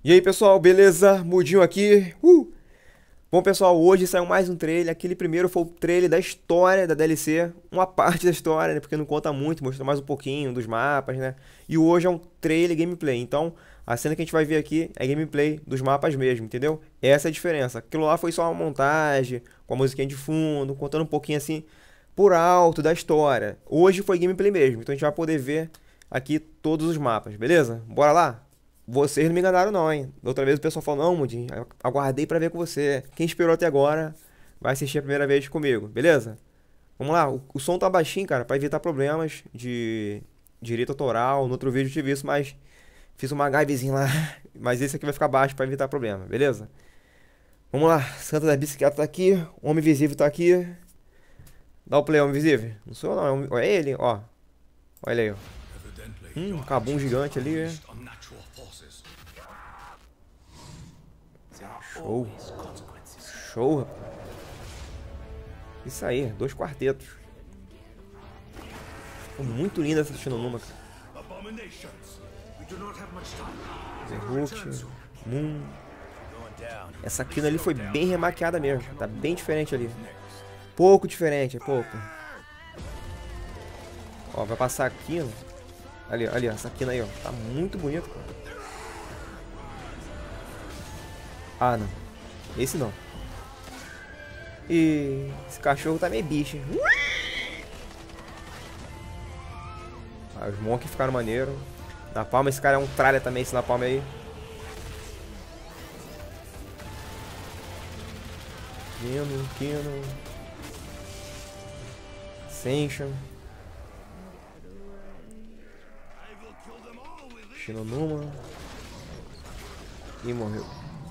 E aí pessoal, beleza? Mudinho aqui. Bom pessoal, hoje saiu mais um trailer. Aquele primeiro foi o trailer da história da DLC, uma parte da história, né? Porque não conta muito, mostrou mais um pouquinho dos mapas, né? E hoje é um trailer gameplay. Então, a cena que a gente vai ver aqui é gameplay dos mapas mesmo, entendeu? Essa é a diferença. Aquilo lá foi só uma montagem, com a musiquinha de fundo, contando um pouquinho assim por alto da história. Hoje foi gameplay mesmo, então a gente vai poder ver aqui todos os mapas, beleza? Bora lá? Vocês não me enganaram não, hein? Da outra vez o pessoal falou, não, Mudinho, eu aguardei pra ver com você. Quem esperou até agora vai assistir a primeira vez comigo, beleza? Vamos lá, o som tá baixinho, cara, pra evitar problemas de direito autoral. No outro vídeo eu tive isso, mas fiz uma MacGyverzinho lá. Mas esse aqui vai ficar baixo pra evitar problema, beleza? Vamos lá, Santa da Bicicleta tá aqui, Homem Invisível tá aqui. Dá o play, Homem Invisível. Não sou eu não, é ele, ó. Olha ele aí, ó. Um cabum gigante ali, né? Show. Show, rapaz. Isso aí, dois quartetos. Ficou muito linda essa Shinonuma, cara. The Hook, Moon. Essa Kino ali foi bem remaqueada mesmo. Tá bem diferente ali. Pouco diferente, é pouco. Ó, vai passar a Kino. Ali, ali, ó, essa Kino aí, ó. Tá muito bonito, cara. Ah, não. Esse não. E esse cachorro tá meio bicho, hein? Ah, os monks ficaram maneiro. Na palma, esse cara é um tralha também, esse na palma aí. Kino. Ascension. Shinonuma. Ih, morreu.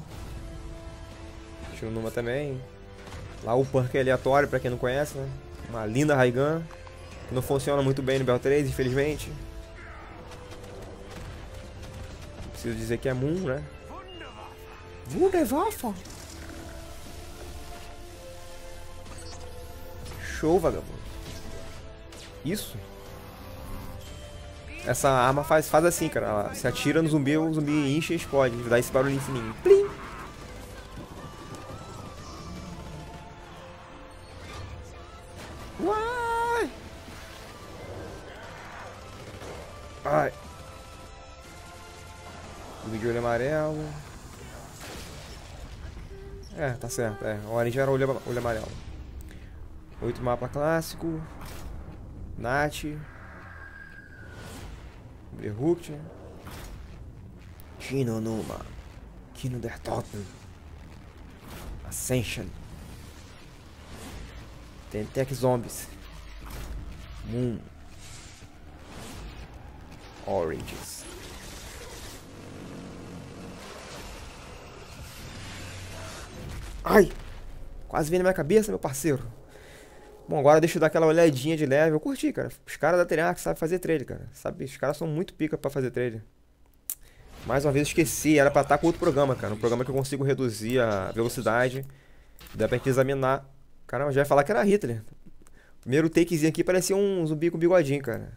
Shinonuma também. Lá o Punk é aleatório, pra quem não conhece, né? Uma linda Raigan. Que não funciona muito bem no BO3, infelizmente. Preciso dizer que é Moon, né? Wunderwaffe. Show, vagabundo. Isso. Essa arma faz assim, cara. Ela se atira no zumbi, o zumbi incha e explode. Dá esse barulho fininho. Plim! Uai! Ai! Zumbi de olho amarelo. É, tá certo. É, o Orange era olho amarelo. 8 mapa clássico. Nat. Berhukt. Shinonuma. Kino der Toten. Ascension. Tentec Zombies. Moon. Oranges. Ai! Quase veio na minha cabeça, meu parceiro. Bom, agora deixa eu dar aquela olhadinha de leve. Eu curti, cara. Os caras da Treyarch sabem fazer trailer, cara. Sabe? Os caras são muito pica pra fazer trailer. Mais uma vez eu esqueci. Era pra estar com outro programa, cara. Um programa que eu consigo reduzir a velocidade. Dá pra gente examinar. Caramba, já ia falar que era Hitler. Primeiro takezinho aqui parecia um zumbi com bigodinho, cara.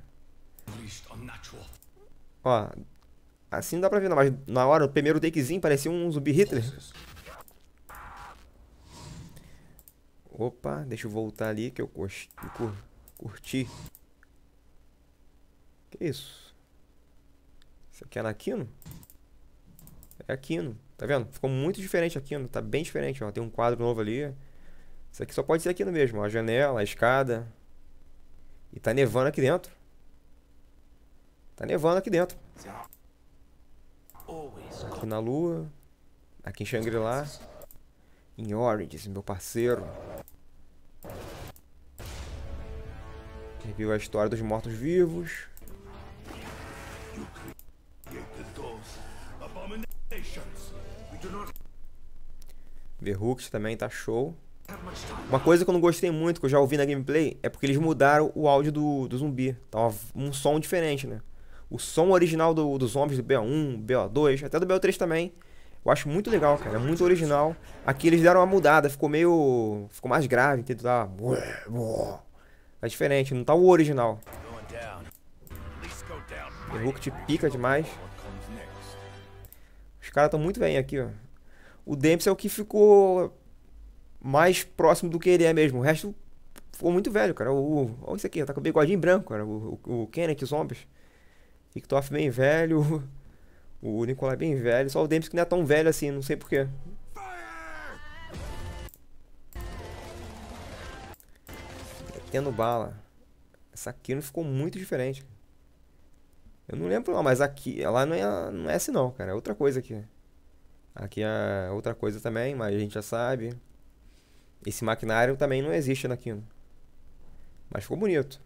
Ó, assim não dá pra ver, não. Mas na hora, o primeiro takezinho parecia um zumbi Hitler. Opa, deixa eu voltar ali que eu curti. Que isso? Isso aqui é na Aquino? É Aquino, tá vendo? Ficou muito diferente Aquino, tá bem diferente, ó. Tem um quadro novo ali. Isso aqui só pode ser Aquino mesmo, ó. A janela, a escada. E tá nevando aqui dentro. Tá nevando aqui dentro. Aqui na lua. Aqui em Shangri-La. Em Oranges, meu parceiro. Reviu a história dos mortos-vivos. Verhooks também tá show. Uma coisa que eu não gostei muito, que eu já ouvi na gameplay, é porque eles mudaram o áudio do zumbi. Tá um som diferente, né? O som original dos zombies do BO1, BO2, até do BO3 também. Eu acho muito legal, cara. É muito original. Aqui eles deram uma mudada, ficou meio... Ficou mais grave, entendeu? Tá... É diferente, não tá o original. O Hulk te pica demais. caras estão muito bem aqui, ó. O Dempsey é o que ficou mais próximo do que ele é mesmo. O resto ficou muito velho, cara. Olha isso aqui, tá com o bigodinho branco, cara. O Kenneth Zombies. Victoff bem velho. O Nicolai bem velho. Só o Dempsey que não é tão velho assim, não sei porquê. Tendo bala. Essa aqui não ficou muito diferente. Eu não lembro não, mas aqui, ela não é assim não, cara. É outra coisa aqui. Aqui é outra coisa também, mas a gente já sabe. Esse maquinário também não existe naquilo. Mas ficou bonito.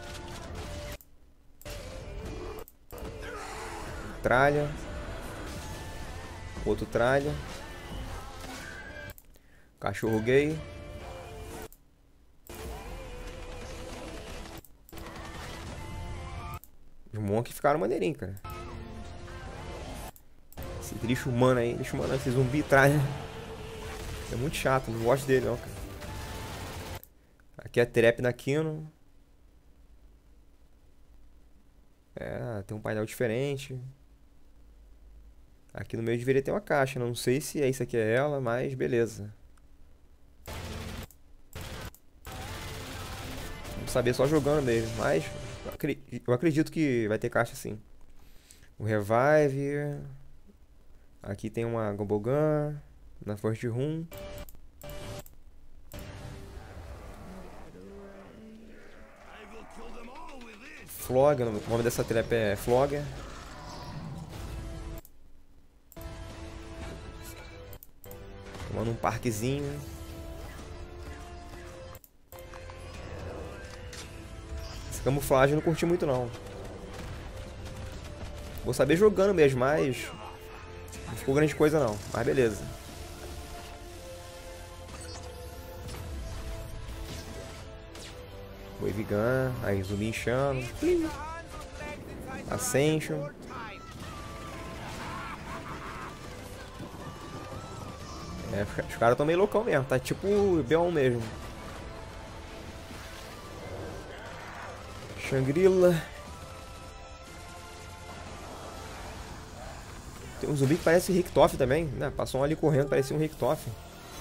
Tralha. Outro tralha. Cachorro gay. Os monks ficaram maneirinhos, cara. Esse lixo humano aí, esse zumbi tralha. É muito chato, não gosto dele não, cara. Aqui é trap na Kino. É, tem um painel diferente. Aqui no meio deveria ter uma caixa. Não sei se é isso aqui é ela, mas beleza. Vamos saber só jogando mesmo. Mas eu acredito que vai ter caixa sim. O Revive. Aqui tem uma Gumbogun. Na First Room. Flogger, o nome dessa trap é Flogger. Tomando um parquezinho. Essa camuflagem eu não curti muito não. Vou saber jogando mesmo, mas não ficou grande coisa não. Mas beleza. Wave Gun, aí zumbi inchando. Ascension. É, os caras estão meio loucão mesmo, tá tipo B1 mesmo. Shangri-La. Tem um zumbi que parece Richtofen também, né? Passou um ali correndo, parecia um Richtofen.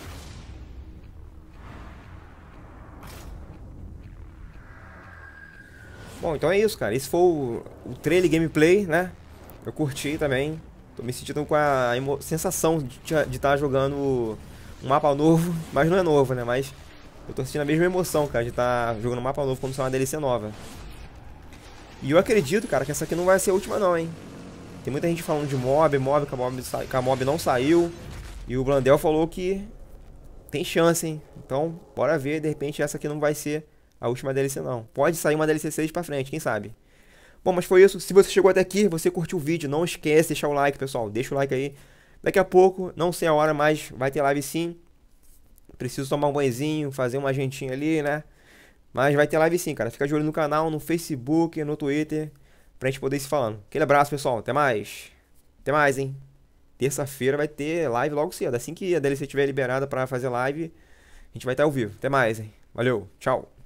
Bom, então é isso, cara. Esse foi o trailer gameplay, né? Eu curti também. Tô me sentindo com a sensação de estar jogando um mapa novo. Mas não é novo, né? Mas eu tô sentindo a mesma emoção, cara, de estar jogando um mapa novo como se fosse uma DLC nova. E eu acredito, cara, que essa aqui não vai ser a última não, hein? Tem muita gente falando de mob, que a mob não saiu. E o Blandel falou que tem chance, hein? Então, bora ver. De repente essa aqui não vai ser a última DLC não. Pode sair uma DLC 6 pra frente, quem sabe? Bom, mas foi isso. Se você chegou até aqui, você curtiu o vídeo, não esquece de deixar o like, pessoal. Deixa o like aí. Daqui a pouco, não sei a hora, mas vai ter live sim. Preciso tomar um banhozinho, fazer uma jantinha ali, né? Mas vai ter live sim, cara. Fica de olho no canal, no Facebook, no Twitter, pra gente poder ir se falando. Aquele abraço, pessoal. Até mais. Até mais, hein? Terça-feira vai ter live logo cedo. Assim que a DLC estiver liberada pra fazer live, a gente vai estar ao vivo. Até mais, hein? Valeu, tchau.